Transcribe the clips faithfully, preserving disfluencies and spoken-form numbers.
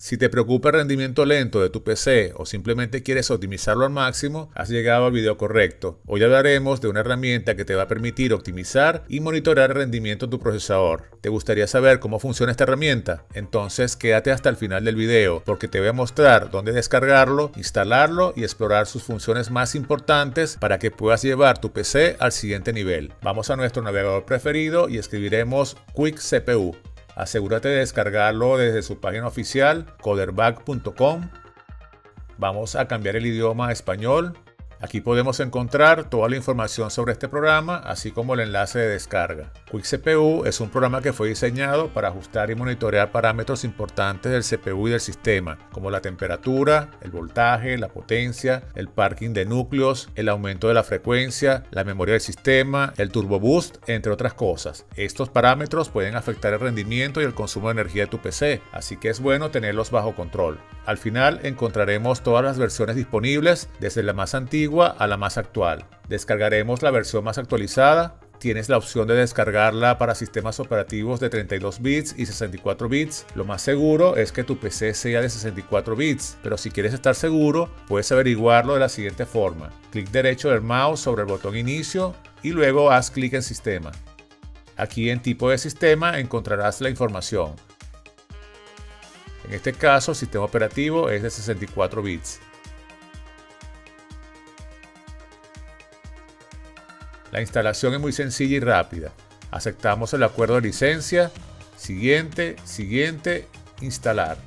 Si te preocupa el rendimiento lento de tu P C o simplemente quieres optimizarlo al máximo, has llegado al video correcto. Hoy hablaremos de una herramienta que te va a permitir optimizar y monitorear el rendimiento de tu procesador. ¿Te gustaría saber cómo funciona esta herramienta? Entonces quédate hasta el final del video porque te voy a mostrar dónde descargarlo, instalarlo y explorar sus funciones más importantes para que puedas llevar tu P C al siguiente nivel. Vamos a nuestro navegador preferido y escribiremos Quick C P U. Asegúrate de descargarlo desde su página oficial coderbug punto com. Vamos a cambiar el idioma a español. Aquí podemos encontrar toda la información sobre este programa, así como el enlace de descarga. Quick C P U es un programa que fue diseñado para ajustar y monitorear parámetros importantes del C P U y del sistema, como la temperatura, el voltaje, la potencia, el parking de núcleos, el aumento de la frecuencia, la memoria del sistema, el turbo boost, entre otras cosas. Estos parámetros pueden afectar el rendimiento y el consumo de energía de tu P C, así que es bueno tenerlos bajo control. Al final encontraremos todas las versiones disponibles, desde la más antigua a la más actual. Descargaremos la versión más actualizada. Tienes la opción de descargarla para sistemas operativos de treinta y dos bits y sesenta y cuatro bits. Lo más seguro es que tu P C sea de sesenta y cuatro bits, pero si quieres estar seguro, puedes averiguarlo de la siguiente forma. Clic derecho del mouse sobre el botón inicio y luego haz clic en sistema. Aquí en tipo de sistema encontrarás la información. En este caso, el sistema operativo es de sesenta y cuatro bits. La instalación es muy sencilla y rápida. Aceptamos el acuerdo de licencia. Siguiente, siguiente, instalar.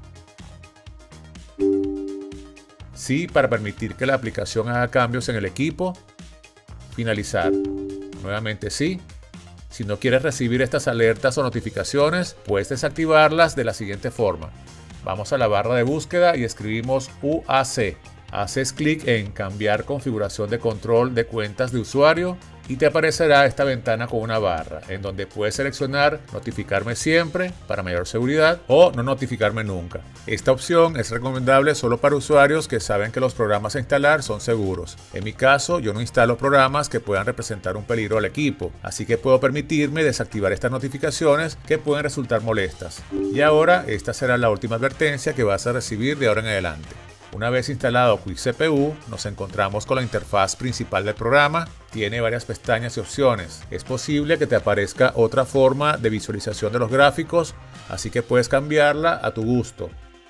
Sí, para permitir que la aplicación haga cambios en el equipo. Finalizar. Nuevamente sí. Si no quieres recibir estas alertas o notificaciones, puedes desactivarlas de la siguiente forma. Vamos a la barra de búsqueda y escribimos U A C. Haces clic en cambiar configuración de control de cuentas de usuario y te aparecerá esta ventana con una barra en donde puedes seleccionar notificarme siempre para mayor seguridad o no notificarme nunca. Esta opción es recomendable solo para usuarios que saben que los programas a instalar son seguros. En mi caso, yo no instalo programas que puedan representar un peligro al equipo, así que puedo permitirme desactivar estas notificaciones que pueden resultar molestas. Y ahora esta será la última advertencia que vas a recibir de ahora en adelante. Una vez instalado Quick C P U, nos encontramos con la interfaz principal del programa. Tiene varias pestañas y opciones. Es posible que te aparezca otra forma de visualización de los gráficos, así que puedes cambiarla a tu gusto.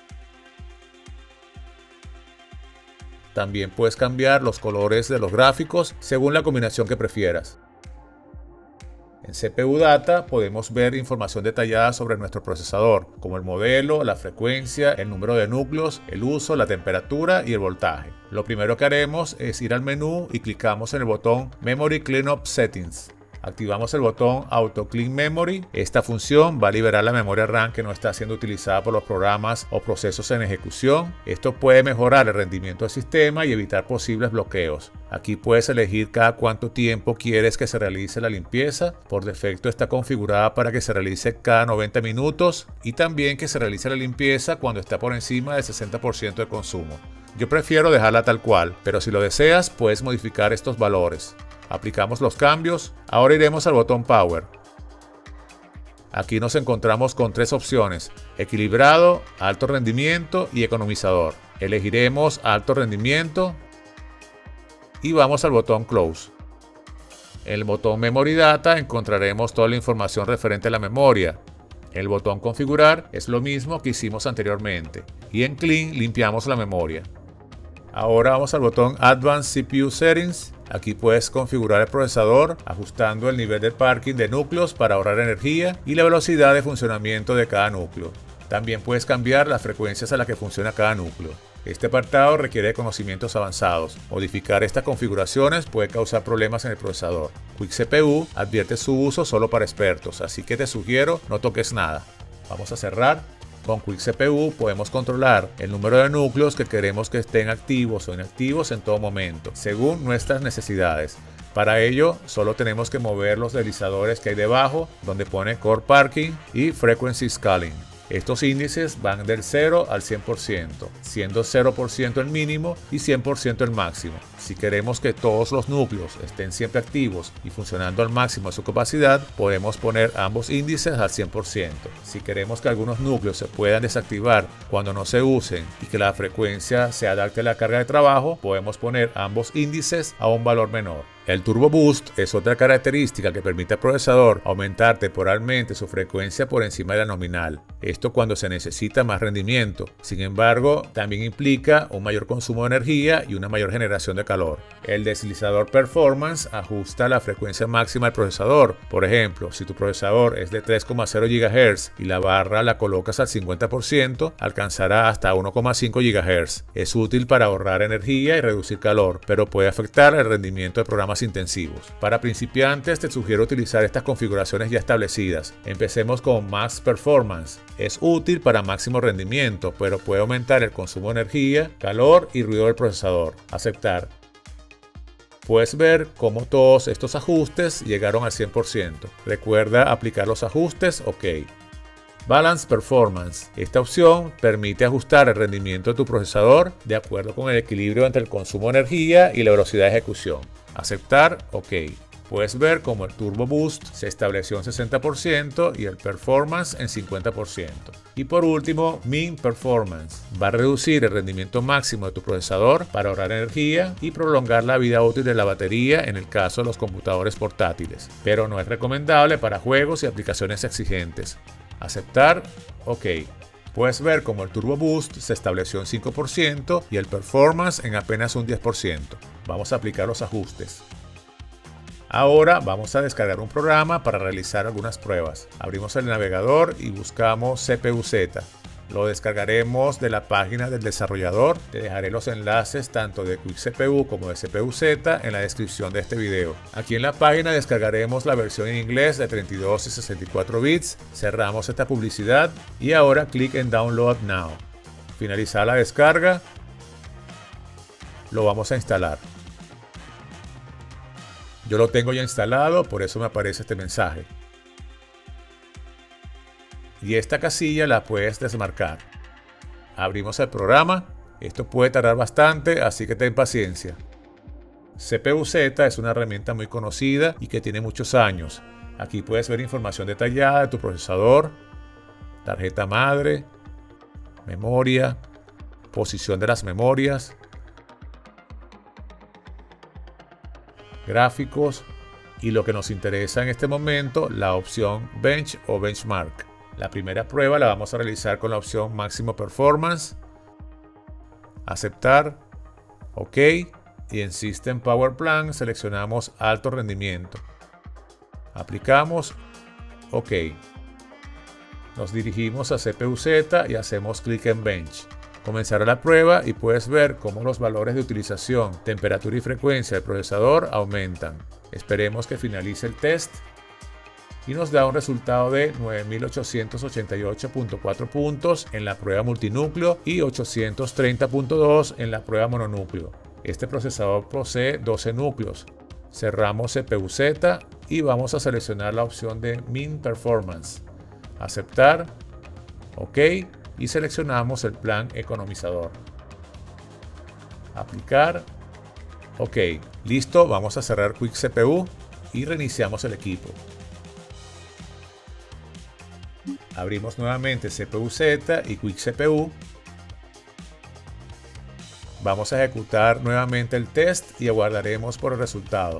También puedes cambiar los colores de los gráficos según la combinación que prefieras. En C P U Data podemos ver información detallada sobre nuestro procesador, como el modelo, la frecuencia, el número de núcleos, el uso, la temperatura y el voltaje. Lo primero que haremos es ir al menú y clicamos en el botón Memory Cleanup Settings. Activamos el botón Auto Clean Memory. Esta función va a liberar la memoria RAM que no está siendo utilizada por los programas o procesos en ejecución. Esto puede mejorar el rendimiento del sistema y evitar posibles bloqueos. Aquí puedes elegir cada cuánto tiempo quieres que se realice la limpieza. Por defecto está configurada para que se realice cada noventa minutos y también que se realice la limpieza cuando está por encima del sesenta por ciento de consumo. Yo prefiero dejarla tal cual, pero si lo deseas puedes modificar estos valores. Aplicamos los cambios. Ahora iremos al botón Power. Aquí nos encontramos con tres opciones: equilibrado, alto rendimiento y economizador. Elegiremos alto rendimiento y vamos al botón Close. En el botón Memory Data encontraremos toda la información referente a la memoria. En el botón Configurar es lo mismo que hicimos anteriormente y en Clean limpiamos la memoria. Ahora vamos al botón Advanced C P U Settings. Aquí puedes configurar el procesador ajustando el nivel de parking de núcleos para ahorrar energía y la velocidad de funcionamiento de cada núcleo. También puedes cambiar las frecuencias a las que funciona cada núcleo. Este apartado requiere conocimientos avanzados. Modificar estas configuraciones puede causar problemas en el procesador. Quick C P U advierte su uso solo para expertos, así que te sugiero no toques nada. Vamos a cerrar. Con Quick C P U podemos controlar el número de núcleos que queremos que estén activos o inactivos en todo momento, según nuestras necesidades. Para ello, solo tenemos que mover los deslizadores que hay debajo, donde pone Core Parking y Frequency Scaling. Estos índices van del cero al cien por ciento, siendo cero por ciento el mínimo y cien por ciento el máximo. Si queremos que todos los núcleos estén siempre activos y funcionando al máximo de su capacidad, podemos poner ambos índices al cien por ciento. Si queremos que algunos núcleos se puedan desactivar cuando no se usen y que la frecuencia se adapte a la carga de trabajo, podemos poner ambos índices a un valor menor. El Turbo Boost es otra característica que permite al procesador aumentar temporalmente su frecuencia por encima de la nominal. Esto cuando se necesita más rendimiento. Sin embargo, también implica un mayor consumo de energía y una mayor generación de calor. El deslizador Performance ajusta la frecuencia máxima del procesador. Por ejemplo, si tu procesador es de tres coma cero gigahertz y la barra la colocas al cincuenta por ciento, alcanzará hasta uno coma cinco gigahertz. Es útil para ahorrar energía y reducir calor, pero puede afectar el rendimiento de programas intensivos. Para principiantes te sugiero utilizar estas configuraciones ya establecidas. Empecemos con Max Performance. Es útil para máximo rendimiento, pero puede aumentar el consumo de energía, calor y ruido del procesador. Aceptar. Puedes ver cómo todos estos ajustes llegaron al cien por ciento. Recuerda aplicar los ajustes OK. Balance Performance. Esta opción permite ajustar el rendimiento de tu procesador de acuerdo con el equilibrio entre el consumo de energía y la velocidad de ejecución. Aceptar, OK. Puedes ver cómo el Turbo Boost se estableció en sesenta por ciento y el Performance en cincuenta por ciento. Y por último, Min Performance. Va a reducir el rendimiento máximo de tu procesador para ahorrar energía y prolongar la vida útil de la batería en el caso de los computadores portátiles, pero no es recomendable para juegos y aplicaciones exigentes. Aceptar, OK. Puedes ver cómo el Turbo Boost se estableció en cinco por ciento y el Performance en apenas un diez por ciento. Vamos a aplicar los ajustes. Ahora vamos a descargar un programa para realizar algunas pruebas. Abrimos el navegador y buscamos C P U Z. Lo descargaremos de la página del desarrollador. Te dejaré los enlaces tanto de Quick C P U como de C P U Z en la descripción de este video. Aquí en la página descargaremos la versión en inglés de treinta y dos y sesenta y cuatro bits. Cerramos esta publicidad y ahora clic en Download Now. Finalizar la descarga. Lo vamos a instalar. Yo lo tengo ya instalado, por eso me aparece este mensaje. Y esta casilla la puedes desmarcar. Abrimos el programa. Esto puede tardar bastante, así que ten paciencia. C P U Z es una herramienta muy conocida y que tiene muchos años. Aquí puedes ver información detallada de tu procesador, tarjeta madre, memoria, posición de las memorias, gráficos y lo que nos interesa en este momento, la opción Bench o Benchmark. La primera prueba la vamos a realizar con la opción Máximo Performance. Aceptar. OK. Y en System Power Plan seleccionamos Alto Rendimiento. Aplicamos. OK. Nos dirigimos a C P U Z y hacemos clic en Bench. Comenzará la prueba y puedes ver cómo los valores de utilización, temperatura y frecuencia del procesador aumentan. Esperemos que finalice el test y nos da un resultado de nueve mil ochocientos ochenta y ocho punto cuatro puntos en la prueba multinúcleo y ochocientos treinta punto dos en la prueba mononúcleo. Este procesador posee doce núcleos. Cerramos C P U Z y vamos a seleccionar la opción de Min Performance. Aceptar. OK. Y seleccionamos el plan economizador. Aplicar. OK. Listo, vamos a cerrar Quick C P U y reiniciamos el equipo. Abrimos nuevamente C P U Z y Quick C P U. Vamos a ejecutar nuevamente el test y aguardaremos por el resultado.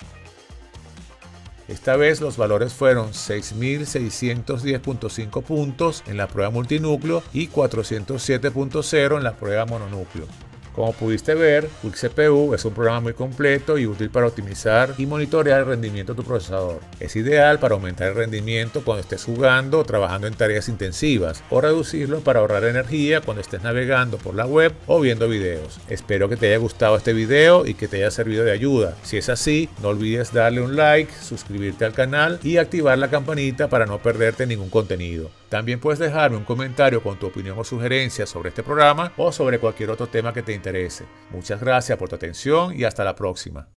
Esta vez los valores fueron seis mil seiscientos diez punto cinco puntos en la prueba multinúcleo y cuatrocientos siete punto cero en la prueba mononúcleo. Como pudiste ver, Quick C P U es un programa muy completo y útil para optimizar y monitorear el rendimiento de tu procesador. Es ideal para aumentar el rendimiento cuando estés jugando o trabajando en tareas intensivas, o reducirlo para ahorrar energía cuando estés navegando por la web o viendo videos. Espero que te haya gustado este video y que te haya servido de ayuda. Si es así, no olvides darle un like, suscribirte al canal y activar la campanita para no perderte ningún contenido. También puedes dejarme un comentario con tu opinión o sugerencia sobre este programa o sobre cualquier otro tema que te interese. Muchas gracias por tu atención y hasta la próxima.